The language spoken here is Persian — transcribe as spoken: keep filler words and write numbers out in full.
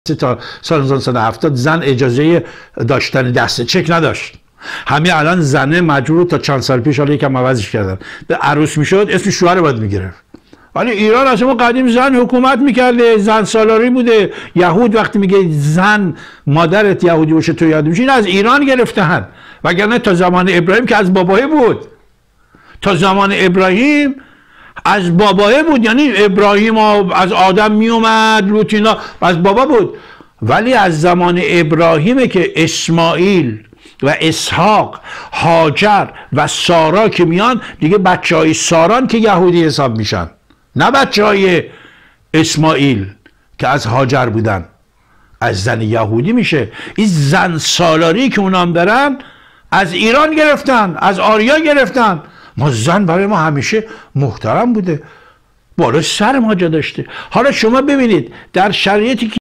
تا سال هزار و نهصد و هفتاد زن اجازه داشتن دسته چک نداشت. همین الان زنه مجبور تا چند سال پیش، حالا یکم عوضش کردن، به عروس میشد اسم شوهر باید میگرفت. ولی ایران از ما قدیم زن حکومت میکرده، زن سالاری بوده. یهود وقتی میگه زن مادرت یهودی باشه تو یاد میشی، این از ایران گرفتهن، وگرنه تا زمان ابراهیم که از باباه بود. تا زمان ابراهیم از باباه بود، یعنی ابراهیم از آدم میومد، لوط اینا از بابا بود. ولی از زمان ابراهیمه که اسماعیل و اسحاق، هاجر و سارا که میان، دیگه بچه های ساران که یهودی حساب میشن، نه بچه های اسماعیل که از هاجر بودن. از زن یهودی میشه. این زن سالاری که اونام دارن از ایران گرفتن، از آریا گرفتن. ما زن برای ما همیشه محترم بوده، بالا سر ما جا داشته. حالا شما ببینید در شرایطی که